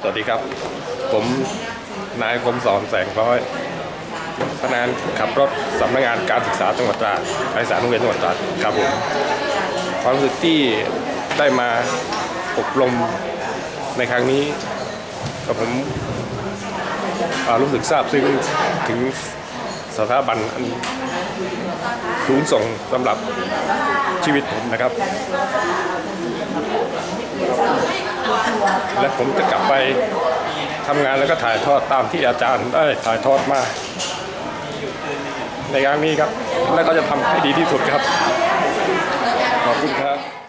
สวัสดีครับผมนายคมสอนแสงร้อยพนักงานขับรถสำนักงานการศึกษาจังหวัดตราดภายสารโรงเรียนจังหวัดตราดครับผมความรู้สึกที่ได้มาอบรมในครั้งนี้กับผมรู้สึกซาบซึ้งถึงสถาบันอันสูงส่งสำหรับชีวิตผมนะครับ และผมจะกลับไปทำงานแล้วก็ถ่ายทอดตามที่อาจารย์ได้ถ่ายทอดมาในครั้งนี้ครับและก็จะทำให้ดีที่สุดครับขอบคุณครับ